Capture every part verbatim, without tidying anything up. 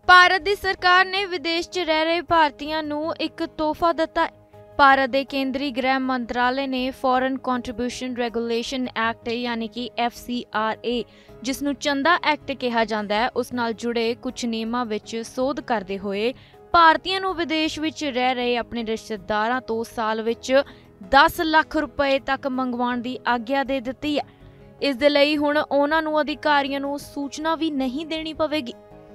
ਭਾਰਤ ਦੀ ਸਰਕਾਰ ਨੇ ਵਿਦੇਸ਼ 'ਚ ਰਹਿ ਰਹੇ ਭਾਰਤੀਆਂ ਨੂੰ ਇੱਕ ਤੋਹਫਾ ਦਿੱਤਾ ਹੈ। ਭਾਰਤ ਦੇ ਕੇਂਦਰੀ ਗ੍ਰਹਿ ਮੰਤਰਾਲੇ ਨੇ ਫੋਰਨ ਕੰਟਰੀਬਿਊਸ਼ਨ ਰੈਗੂਲੇਸ਼ਨ ਐਕਟ यानी कि एफ सी आर ए जिस ਨੂੰ ਚੰਦਾ ਐਕਟ ਕਿਹਾ ਜਾਂਦਾ ਹੈ ਉਸ ਨਾਲ ਜੁੜੇ ਕੁਝ ਨਿਯਮਾਂ ਵਿੱਚ ਸੋਧ ਕਰਦੇ ਹੋਏ ਭਾਰਤੀਆਂ ਨੂੰ ਵਿਦੇਸ਼ ਵਿੱਚ ਰਹਿ ਰਹੇ ਆਪਣੇ ਰਿਸ਼ਤੇਦਾਰਾਂ ਤੋਂ ਸਾਲ ਵਿੱਚ ਦਸ ਲੱਖ ਰੁਪਏ ਤੱਕ ਮੰਗਵਾਉਣ ਦੀ ਆਗਿਆ ਦੇ ਦਿੱਤੀ ਹੈ। ਇਸ ਦੇ ਲਈ ਹੁਣ ਉਹਨਾਂ ਨੂੰ ਅਧਿਕਾਰੀਆਂ ਨੂੰ ਸੂਚਨਾ ਵੀ ਨਹੀਂ ਦੇਣੀ ਪਵੇਗੀ।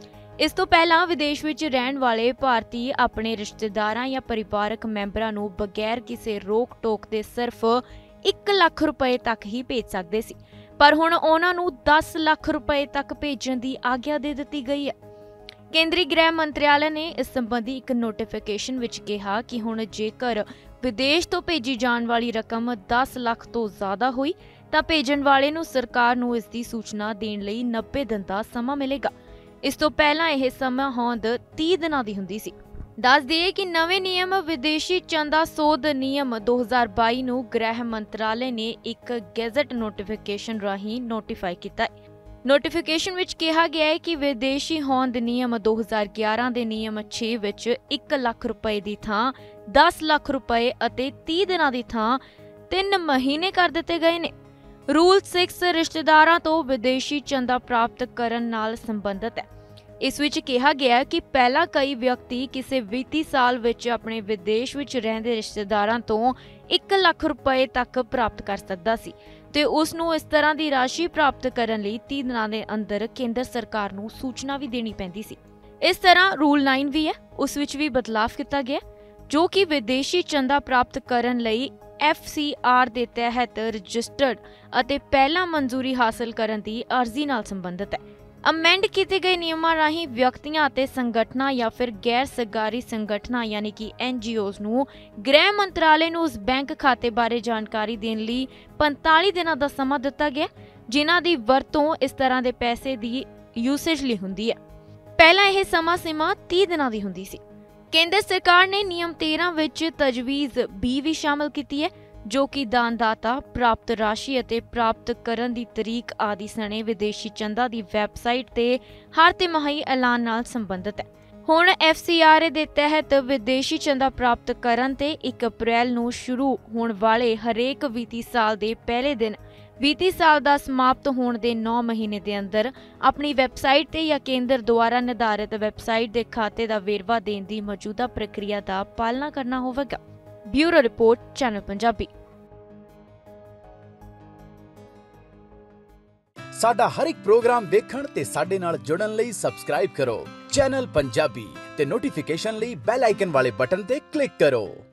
ਇਸ ਤੋਂ ਪਹਿਲਾਂ ਵਿਦੇਸ਼ ਵਿੱਚ ਰਹਿਣ ਵਾਲੇ ਭਾਰਤੀ ਆਪਣੇ ਰਿਸ਼ਤੇਦਾਰਾਂ ਜਾਂ ਪਰਿਵਾਰਕ ਮੈਂਬਰਾਂ ਨੂੰ ਬਗੈਰ ਕਿਸੇ ਰੋਕ ਟੋਕ ਦੇ ਸਿਰਫ ਇੱਕ ਲੱਖ ਰੁਪਏ ਤੱਕ ਹੀ ਭੇਜ ਸਕਦੇ ਸੀ, ਪਰ ਹੁਣ ਉਹਨਾਂ ਨੂੰ ਦਸ ਲੱਖ ਰੁਪਏ ਤੱਕ ਭੇਜਣ ਦੀ ਆਗਿਆ ਦੇ ਦਿੱਤੀ ਗਈ ਹੈ। ਕੇਂਦਰੀ ਗ੍ਰਹਿ ਮੰਤਰਾਲੇ ਨੇ ਇਸ ਸੰਬੰਧੀ ਇੱਕ ਨੋਟੀਫਿਕੇਸ਼ਨ ਵਿੱਚ ਕਿਹਾ ਕਿ ਹੁਣ ਜੇਕਰ ਵਿਦੇਸ਼ ਤੋਂ ਭੇਜੀ ਜਾਣ ਵਾਲੀ ਰਕਮ ਦਸ ਲੱਖ ਤੋਂ ਜ਼ਿਆਦਾ ਹੋਈ ਤਾਂ ਭੇਜਣ ਵਾਲੇ ਨੂੰ ਸਰਕਾਰ ਨੂੰ ਇਸ ਦੀ ਸੂਚਨਾ ਦੇਣ ਲਈ ਨੱਬੇ ਦਿਨ ਦਾ ਸਮਾਂ ਮਿਲੇਗਾ। ਇਸ ਤੋਂ ਪਹਿਲਾਂ ਇਹ ਸਮਾਂ ਹੋਂਦ ਤੀਹ ਦਿਨਾਂ ਦੀ ਹੁੰਦੀ ਸੀ। ਦੱਸ ਦਈਏ ਕਿ ਨਵੇਂ ਨਿਯਮ ਵਿਦੇਸ਼ੀ ਚੰਦਾ ਸੋਧ ਨਿਯਮ ਦੋ ਹਜ਼ਾਰ ਬਾਈ ਨੂੰ ਗ੍ਰਹਿ ਮੰਤਰਾਲੇ ਨੇ ਇੱਕ ਗੈਜ਼ਟ ਨੋਟੀਫਿਕੇਸ਼ਨ ਰਾਹੀਂ ਨੋਟੀਫਾਈ ਕੀਤਾ ਹੈ। ਨੋਟੀਫਿਕੇਸ਼ਨ ਵਿੱਚ ਕਿਹਾ ਗਿਆ ਹੈ ਕਿ ਵਿਦੇਸ਼ੀ ਹੋਂਦ ਨਿਯਮ ਦੋ ਹਜ਼ਾਰ ਗਿਆਰਾਂ ਦੇ ਨਿਯਮ ਛੇ ਵਿੱਚ ਇੱਕ ਲੱਖ ਰੁਪਏ ਦੀ ਥਾਂ ਦਸ ਲੱਖ ਰੁਪਏ ਅਤੇ ਤੀਹ ਦਿਨਾਂ ਦੀ ਥਾਂ ਤਿੰਨ ਮਹੀਨੇ ਕਰ ਦਿੱਤੇ ਗਏ ਨੇ। ਰੂਲ ਛੇ ਰਿਸ਼ਤੇਦਾਰਾਂ ਤੋਂ ਵਿਦੇਸ਼ੀ ਚੰਦਾ ਪ੍ਰਾਪਤ ਕਰਨ ਨਾਲ ਸੰਬੰਧਿਤ ਹੈ। ਇਸ ਵਿੱਚ ਕਿਹਾ ਗਿਆ ਕਿ ਪਹਿਲਾਂ ਕਈ ਵਿਅਕਤੀ ਕਿਸੇ ਵਿੱਤੀ ਸਾਲ ਵਿੱਚ ਆਪਣੇ ਵਿਦੇਸ਼ ਵਿੱਚ ਰਹਿੰਦੇ ਰਿਸ਼ਤੇਦਾਰਾਂ ਤੋਂ ਇੱਕ ਲੱਖ ਰੁਪਏ ਤੱਕ ਪ੍ਰਾਪਤ ਕਰ ਸਕਦਾ ਸੀ ਤੇ ਉਸ ਨੂੰ ਇਸ ਤਰ੍ਹਾਂ ਦੀ ਰਾਸ਼ੀ ਪ੍ਰਾਪਤ ਕਰਨ ਲਈ ਤੀਹ ਦਿਨਾਂ ਦੇ ਅੰਦਰ ਕੇਂਦਰ ਸਰਕਾਰ ਨੂੰ ਸੂਚਨਾ ਵੀ ਦੇਣੀ ਪੈਂਦੀ ਸੀ। ਇਸ ਤਰ੍ਹਾਂ ਰੂਲ ਨੌ ਵੀ ਹੈ, ਉਸ ਵਿੱਚ ਵੀ ਬਦਲਾਅ ਕੀਤਾ ਗਿਆ ਜੋ ਕਿ ਵਿਦੇਸ਼ੀ ਚੰਦਾ ਪ੍ਰਾਪਤ ਕਰਨ ਲਈ ਐਫ ਸੀ ਆਰ ਦੇ ਤਹਿਤ ਰਜਿਸਟਰਡ ਅਤੇ ਪਹਿਲਾਂ ਮਨਜ਼ੂਰੀ ਹਾਸਲ ਕਰਨ ਦੀ ਅਰਜ਼ੀ ਨਾਲ ਸੰਬੰਧਿਤ ਹੈ। ਅਮੈਂਡ ਕੀਤੇ ਗਏ ਨਿਯਮਾਂ ਰਾਹੀਂ ਵਿਅਕਤੀਆਂ ਅਤੇ ਸੰਗਠਨਾਂ ਜਾਂ ਫਿਰ ਗੈਰ ਸਰਕਾਰੀ ਸੰਗਠਨਾਂ ਯਾਨੀ ਕਿ ਐਨ ਜੀ ਓਜ਼ ਨੂੰ ਗ੍ਰਹਿ ਮੰਤਰਾਲੇ ਨੂੰ ਉਸ ਬੈਂਕ ਖਾਤੇ ਬਾਰੇ ਜਾਣਕਾਰੀ ਦੇਣ ਲਈ ਪੰਤਾਲੀ ਦਿਨਾਂ ਦਾ ਸਮਾਂ ਦਿੱਤਾ ਗਿਆ ਜਿਨ੍ਹਾਂ ਦੀ ਵਰਤੋਂ ਇਸ ਤਰ੍ਹਾਂ ਦੇ ਪੈਸੇ ਦੀ ਯੂਸੇਜ ਲਈ ਹੁੰਦੀ ਹੈ। ਪਹਿਲਾਂ ਇਹ ਸਮਾਂ ਸੀਮਾ ਤੀਹ ਦਿਨਾਂ ਦੀ ਹੁੰਦੀ ਸੀ। ਕੇਂਦਰ ਸਰਕਾਰ ਨੇ ਨਿਯਮ ਤੇਰਾਂ ਵਿੱਚ ਤਜਵੀਜ਼ ਵੀ ਵੀ ਸ਼ਾਮਲ ਕੀਤੀ ਹੈ ਜੋ ਕਿ ਦਾਨਦਾਤਾ, ਪ੍ਰਾਪਤ ਰਾਸ਼ੀ ਅਤੇ ਪ੍ਰਾਪਤ ਕਰਨ ਦੀ ਤਰੀਕ ਆਦਿ ਸਣੇ ਵਿਦੇਸ਼ੀ ਚੰਦਾ ਦੀ ਵੈਬਸਾਈਟ ਤੇ ਹਰ ਤਿਮਾਹੀ ਐਲਾਨ ਨਾਲ ਸੰਬੰਧਿਤ ਹੈ। ਹੁਣ ਐਫ ਸੀ ਆਰ ਏ ਦੇ ਤਹਿਤ ਵਿਦੇਸ਼ੀ ਚੰਦਾ ਪ੍ਰਾਪਤ ਕਰਨ ਤੇ ਇੱਕ ਅਪ੍ਰੈਲ ਨੂੰ ਸ਼ੁਰੂ ਹੋਣ ਵਾਲੇ ਹਰੇਕ ਵਿੱਤੀ ਸਾਲ ਦੇ ਪਹਿਲੇ ਦਿਨ ਵਿੱਤੀ ਸਾਲ ਦਾ ਸਮਾਪਤ ਹੋਣ ਦੇ ਨੌ ਮਹੀਨੇ ਦੇ ਅੰਦਰ ਆਪਣੀ ਵੈਬਸਾਈਟ ਤੇ ਜਾਂ ਕੇਂਦਰ ਦੁਆਰਾ ਨਿਰਧਾਰਿਤ ਵੈਬਸਾਈਟ ਦੇ ਖਾਤੇ ਦਾ ਵੇਰਵਾ ਦੇਣ ਦੀ ਮੌਜੂਦਾ ਪ੍ਰਕਿਰਿਆ ਦਾ ਪਾਲਣਾ ਕਰਨਾ ਹੋਵੇਗਾ। Bureau report, channel Punjabi. ਸਾਡਾ ਹਰ ਇੱਕ ਪ੍ਰੋਗਰਾਮ ਦੇਖਣ ਤੇ ਸਾਡੇ ਨਾਲ ਜੁੜਨ ਲਈ ਸਬਸਕ੍ਰਾਈਬ ਕਰੋ ਚੈਨਲ ਪੰਜਾਬੀ ਤੇ ਨੋਟੀਫਿਕੇਸ਼ਨ ਲਈ ਬੈਲ ਆਈਕਨ ਵਾਲੇ ਬਟਨ ਤੇ ਕਲਿੱਕ ਕਰੋ।